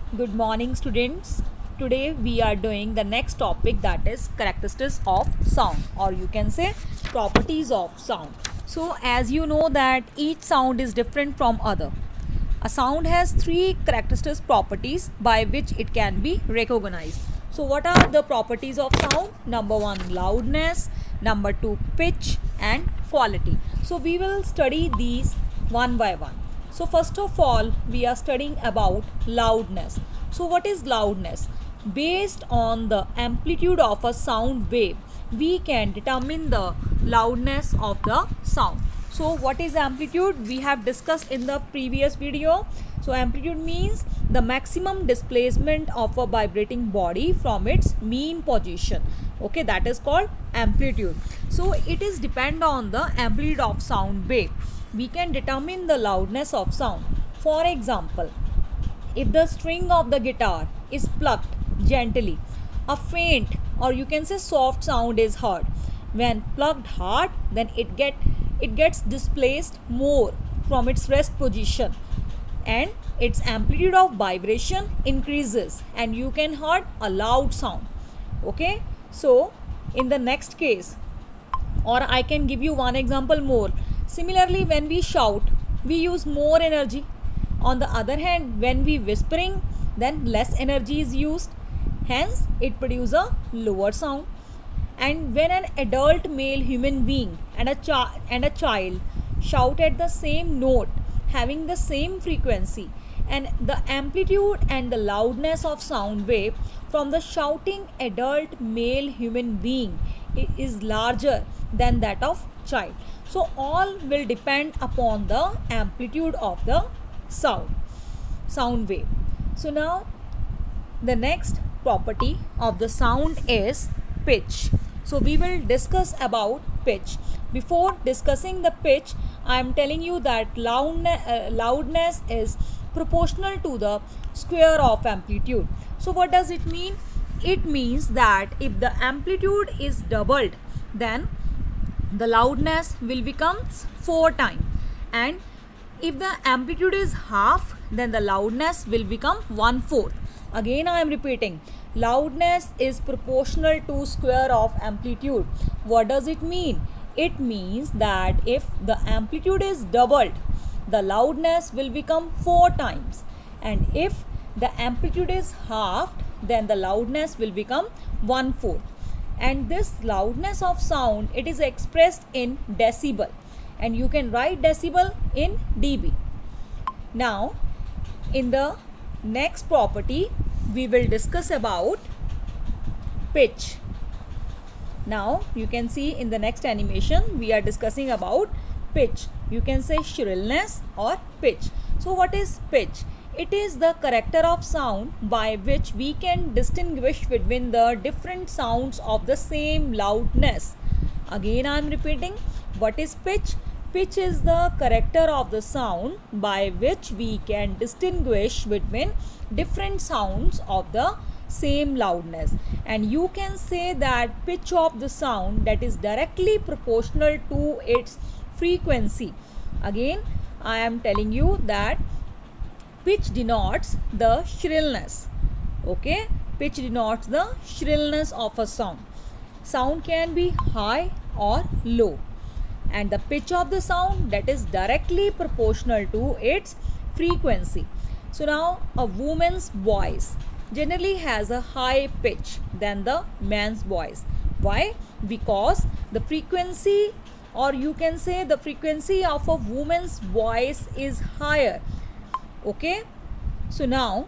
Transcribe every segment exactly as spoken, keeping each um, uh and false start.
Good morning, students. Today we are doing the next topic, that is characteristics of sound, or you can say properties of sound. So as you know that each sound is different from other. A sound has three characteristic properties by which it can be recognized. So what are the properties of sound? Number one, loudness. Number two, pitch and quality. So we will study these one by one. So first of all, we are studying about loudness. So what is loudness? Based on the amplitude of a sound wave, we can determine the loudness of the sound. So what is amplitude? We have discussed in the previous video. So amplitude means the maximum displacement of a vibrating body from its mean position. Okay, that is called amplitude. So it is depend on the amplitude of sound wave. We can determine the loudness of sound. For example, if the string of the guitar is plucked gently, a faint or you can say soft sound is heard. When plucked hard, then it get it gets displaced more from its rest position and its amplitude of vibration increases and you can hear a loud sound. Okay, so in the next case, or I can give you one example more. Similarly, when we shout, we use more energy. On the other hand, when we whispering, then less energy is used. Hence, it produces a lower sound. And when an adult male human being and a, chi and a child shout at the same note, having the same frequency, and the amplitude and the loudness of sound wave from the shouting adult male human being is larger than that of child. So all will depend upon the amplitude of the sound, sound wave. So now the next property of the sound is pitch. So we will discuss about pitch. Before discussing the pitch, I am telling you that loudness, uh, loudness is proportional to the square of amplitude. So what does it mean? It means that if the amplitude is doubled, then the loudness will become four times, and if the amplitude is half, then the loudness will become one fourth. Again I am repeating, loudness is proportional to square of amplitude. What does it mean? It means that if the amplitude is doubled, the loudness will become four times, and if the amplitude is halved, then the loudness will become one fourth. And this loudness of sound, it is expressed in decibel, and you can write decibel in dB. Now in the next property we will discuss about pitch. Now you can see in the next animation we are discussing about pitch. You can say shrillness or pitch. So what is pitch? It is the character of sound by which we can distinguish between the different sounds of the same loudness. Again I am repeating, what is pitch? Pitch is the character of the sound by which we can distinguish between different sounds of the same loudness. And you can say that pitch of the sound that is directly proportional to its frequency. Again I am telling you that pitch denotes the shrillness. Okay, pitch denotes the shrillness of a sound. Sound can be high or low, and the pitch of the sound that is directly proportional to its frequency. So now a woman's voice generally has a high pitch than the man's voice. Why? Because the frequency, or you can say the frequency of a woman's voice is higher. Okay, so now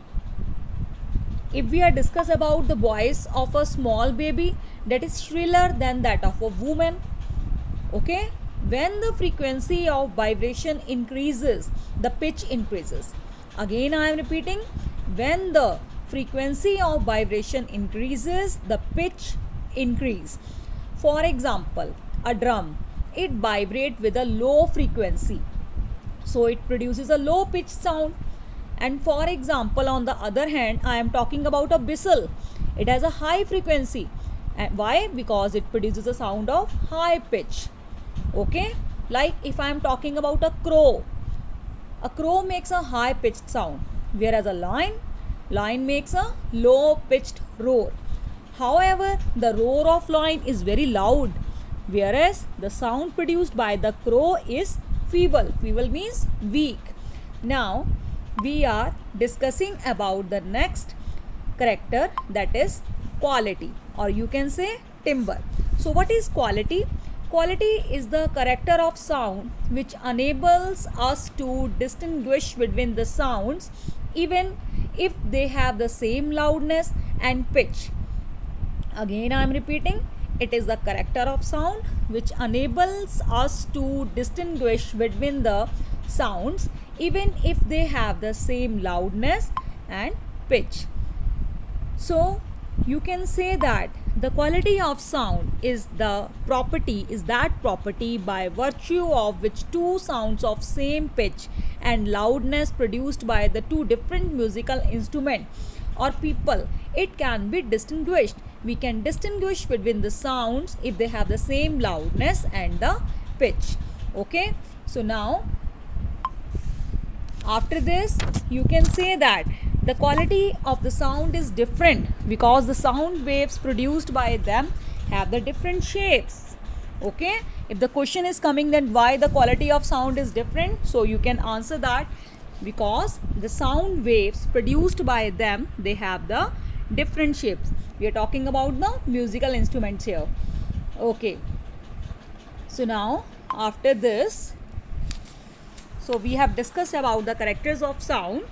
if we are discuss about the voice of a small baby, that is shriller than that of a woman. Okay, when the frequency of vibration increases, the pitch increases. Again I am repeating, when the frequency of vibration increases, the pitch increase. For example, a drum, it vibrates with a low frequency, so it produces a low pitch sound. And for example, on the other hand, I am talking about a whistle. It has a high frequency. And why? Because it produces a sound of high pitch. Okay, like if I am talking about a crow, a crow makes a high pitched sound, whereas a lion Lion makes a low pitched roar. However, the roar of lion is very loud, whereas the sound produced by the crow is feeble. Feeble means weak. Now, we are discussing about the next character, that is quality, or you can say timbre. So, what is quality? Quality is the character of sound which enables us to distinguish between the sounds even if they have the same loudness and pitch. Again, I am repeating, it is the character of sound which enables us to distinguish between the sounds even if they have the same loudness and pitch. So, you can say that the quality of sound is the property, is that property by virtue of which two sounds of same pitch and loudness produced by the two different musical instruments or people, it can be distinguished. We can distinguish between the sounds if they have the same loudness and the pitch. Okay. So now, after this, you can say that the quality of the sound is different because the sound waves produced by them have the different shapes. Okay. If the question is coming, then why the quality of sound is different? So you can answer that because the sound waves produced by them, they have the different shapes. We are talking about the musical instruments here. Okay. So now, after this, so we have discussed about the characters of sound.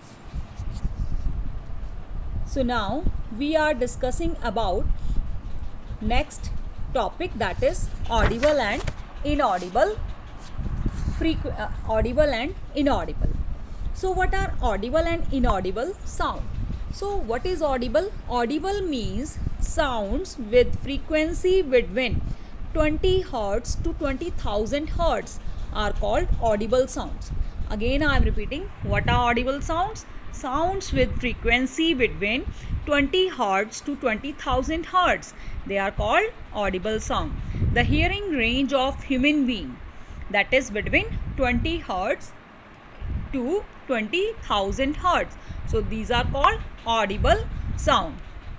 So now we are discussing about next topic, that is audible and inaudible, frequ uh, audible and inaudible. So what are audible and inaudible sound? So what is audible? Audible means sounds with frequency between twenty hertz to twenty thousand hertz are called audible sounds. Again, I am repeating, what are audible sounds? Sounds with frequency between twenty hertz to twenty thousand hertz, they are called audible sound. The hearing range of human being, that is between twenty hertz to twenty thousand hertz. So these are called audible sound.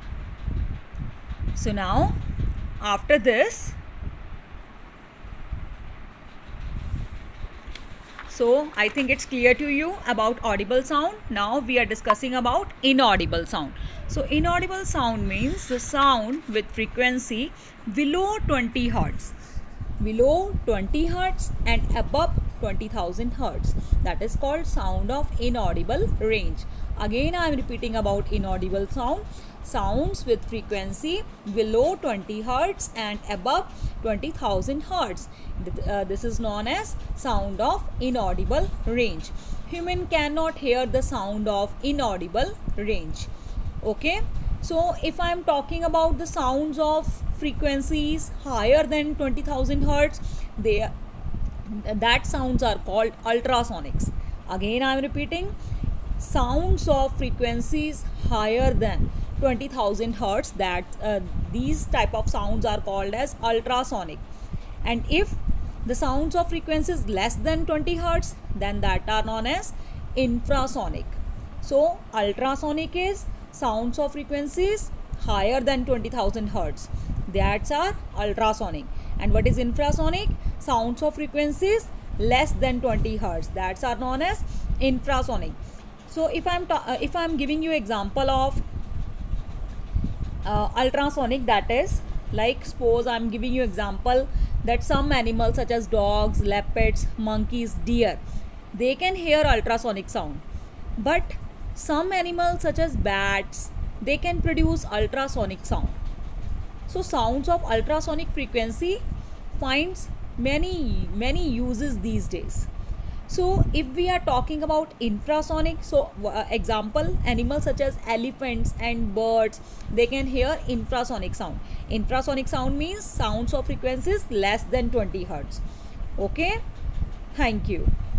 So now, after this, so I think it's clear to you about audible sound. Now we are discussing about inaudible sound. So inaudible sound means the sound with frequency below twenty hertz, below twenty hertz and above twenty thousand hertz. That is called sound of inaudible range. Again, I am repeating about inaudible sound. Sounds with frequency below twenty hertz and above twenty thousand hertz. Uh, this is known as sound of inaudible range. Human cannot hear the sound of inaudible range. Okay. So if I am talking about the sounds of frequencies higher than twenty thousand hertz, they that sounds are called ultrasonics. Again, I am repeating, sounds of frequencies higher than twenty thousand hertz, that uh, these type of sounds are called as ultrasonic. And if the sounds of frequencies less than twenty hertz, then that are known as infrasonic. So ultrasonic is sounds of frequencies higher than twenty thousand hertz, that's are ultrasonic. And what is infrasonic? Sounds of frequencies less than twenty hertz, that's are known as infrasonic. So if I'm uh, if I'm giving you example of uh, ultrasonic, that is like, suppose I'm giving you example that some animals such as dogs, leopards, monkeys, deer, they can hear ultrasonic sound. But some animals such as bats, they can produce ultrasonic sound. So sounds of ultrasonic frequency finds many many uses these days. So if we are talking about infrasonic, so uh, example, animals such as elephants and birds, they can hear infrasonic sound. Infrasonic sound means sounds of frequencies less than twenty hertz. Okay, thank you.